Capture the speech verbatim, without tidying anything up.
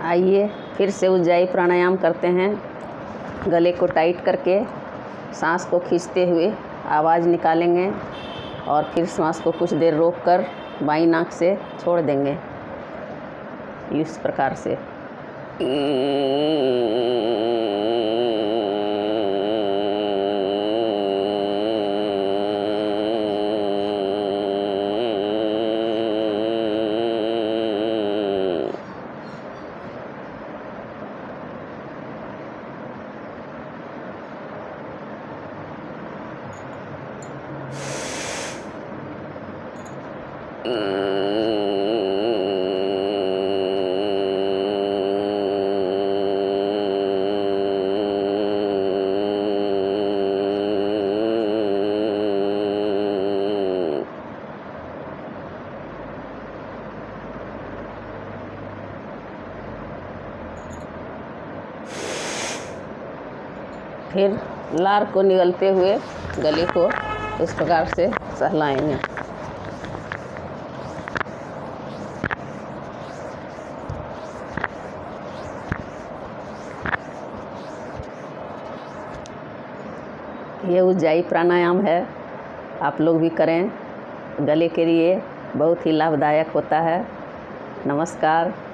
आइए फिर से उज्जाई प्राणायाम करते हैं। गले को टाइट करके सांस को खींचते हुए आवाज़ निकालेंगे और फिर सांस को कुछ देर रोककर बाईं नाक से छोड़ देंगे इस प्रकार से। फिर लार को निगलते हुए गले को इस प्रकार से सहलाएंगे। ये उज्जाई प्राणायाम है, आप लोग भी करें। गले के लिए बहुत ही लाभदायक होता है। नमस्कार।